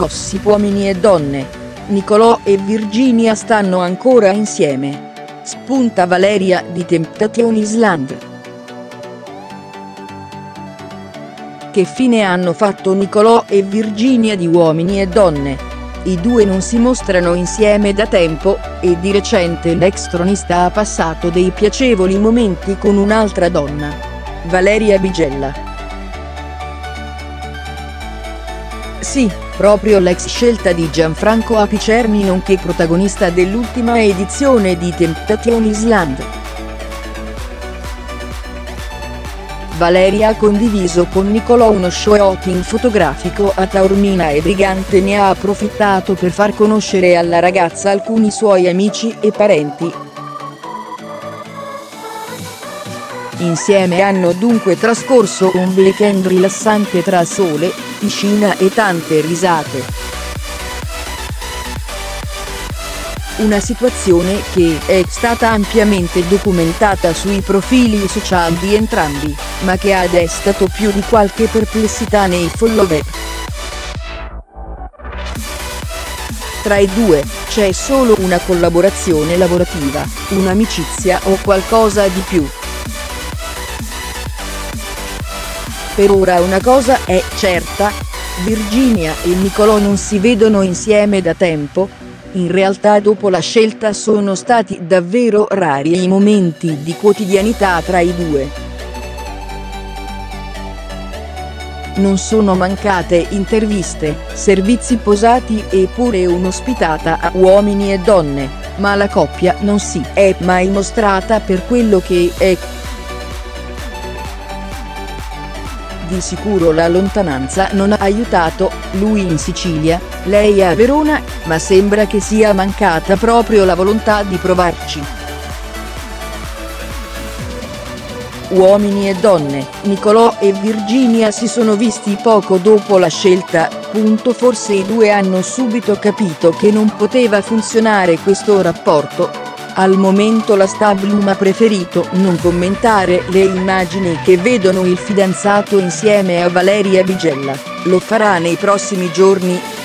gossip uomini e donne. Nicolò e Virginia stanno ancora insieme. Spunta Valeria di Temptation Island. Che fine hanno fatto Nicolò e Virginia di Uomini e Donne? I due non si mostrano insieme da tempo, e di recente l'ex tronista ha passato dei piacevoli momenti con un'altra donna, Valeria Bigella. Sì, proprio l'ex scelta di Gianfranco Apicerni nonché protagonista dell'ultima edizione di Temptation Island. Valeria ha condiviso con Nicolò uno shooting fotografico a Taormina e Brigante ne ha approfittato per far conoscere alla ragazza alcuni suoi amici e parenti. Insieme hanno dunque trascorso un weekend rilassante tra sole, piscina e tante risate. Una situazione che è stata ampiamente documentata sui profili social di entrambi, ma che ha destato più di qualche perplessità nei follower. Tra i due, c'è solo una collaborazione lavorativa, un'amicizia o qualcosa di più? Per ora una cosa è certa: Virginia e Nicolò non si vedono insieme da tempo. In realtà dopo la scelta sono stati davvero rari i momenti di quotidianità tra i due. Non sono mancate interviste, servizi posati e pure un'ospitata a Uomini e Donne, ma la coppia non si è mai mostrata per quello che è. Di sicuro la lontananza non ha aiutato, lui in Sicilia, lei a Verona, ma sembra che sia mancata proprio la volontà di provarci. Uomini e Donne, Nicolò e Virginia si sono visti poco dopo la scelta, forse i due hanno subito capito che non poteva funzionare questo rapporto. Al momento la Stablum ha preferito non commentare le immagini che vedono il fidanzato insieme a Valeria Bigella, lo farà nei prossimi giorni.